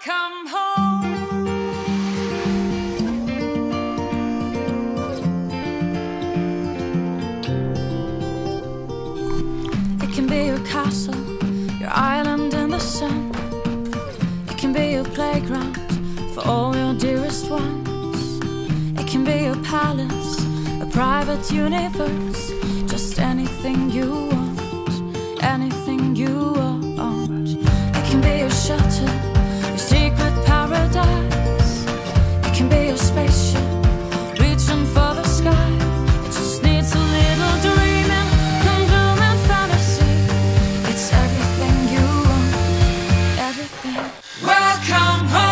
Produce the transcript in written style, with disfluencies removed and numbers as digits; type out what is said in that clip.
Welcome home. It can be your castle, your island in the sun. It can be your playground for all your dearest ones. It can be your palace, a private universe. Just anything you want, anything you want. It can be your shelter, your secret paradise. It can be your spaceship, reaching for the sky. It just needs a little dreaming and blooming fantasy. It's everything you want, everything. Welcome home.